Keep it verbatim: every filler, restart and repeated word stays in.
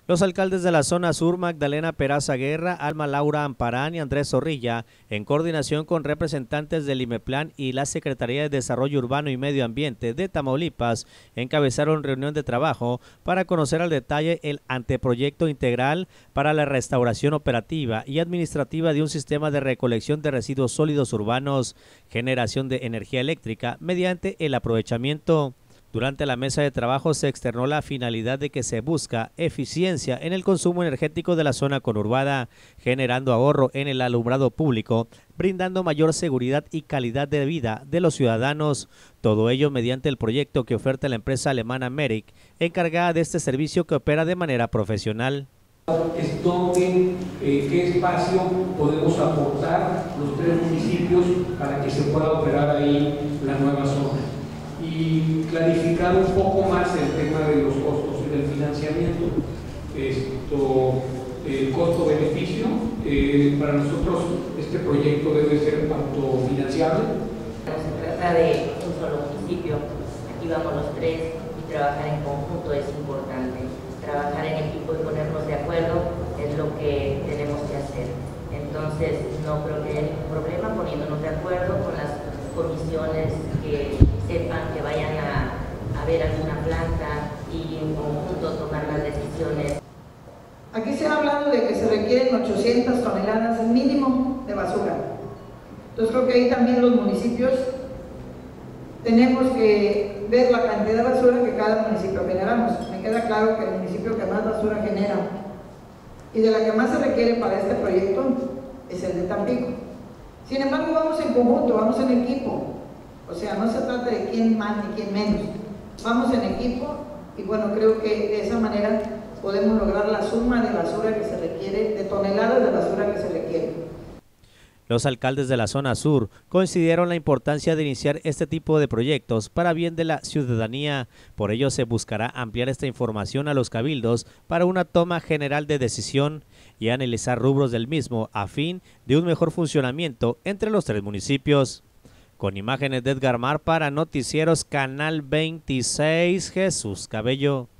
Los alcaldes de la zona sur, Magdalena Peraza Guerra, Alma Laura Amparán y Andrés Zorrilla, en coordinación con representantes del IMEPLAN y la Secretaría de Desarrollo Urbano y Medio Ambiente de Tamaulipas, encabezaron reunión de trabajo para conocer al detalle el anteproyecto integral para la restauración operativa y administrativa de un sistema de recolección de residuos sólidos urbanos, generación de energía eléctrica mediante el aprovechamiento. Durante la mesa de trabajo se externó la finalidad de que se busca eficiencia en el consumo energético de la zona conurbada, generando ahorro en el alumbrado público, brindando mayor seguridad y calidad de vida de los ciudadanos. Todo ello mediante el proyecto que oferta la empresa alemana Merck, encargada de este servicio que opera de manera profesional. Es donde, eh, qué espacio podemos aportar los tres municipios para que se pueda operar ahí la nueva zona. Y clarificar un poco más el tema de los costos y del financiamiento. Esto, el costo-beneficio, eh, para nosotros este proyecto debe ser autofinanciable. Se trata de un solo municipio, aquí vamos los tres y trabajar en conjunto es importante. Trabajar en equipo y ponernos de acuerdo es lo que tenemos que hacer. Entonces no creo que haya ningún problema poniéndonos de acuerdo con las comisiones que sepan que vayan a, a ver alguna planta y en conjunto tomar las decisiones. Aquí se ha hablado de que se requieren ochocientas toneladas mínimo de basura. Entonces creo que ahí también los municipios tenemos que ver la cantidad de basura que cada municipio generamos. Me queda claro que el municipio que más basura genera y de la que más se requiere para este proyecto es el de Tampico. Sin embargo, vamos en conjunto, vamos en equipo. O sea, no se trata de quién más ni quién menos. Vamos en equipo y bueno, creo que de esa manera podemos lograr la suma de basura que se requiere, de toneladas de basura que se requiere. Los alcaldes de la zona sur coincidieron la importancia de iniciar este tipo de proyectos para bien de la ciudadanía. Por ello se buscará ampliar esta información a los cabildos para una toma general de decisión y analizar rubros del mismo a fin de un mejor funcionamiento entre los tres municipios. Con imágenes de Edgar Mar para Noticieros Canal veintiséis, Jesús Cabello.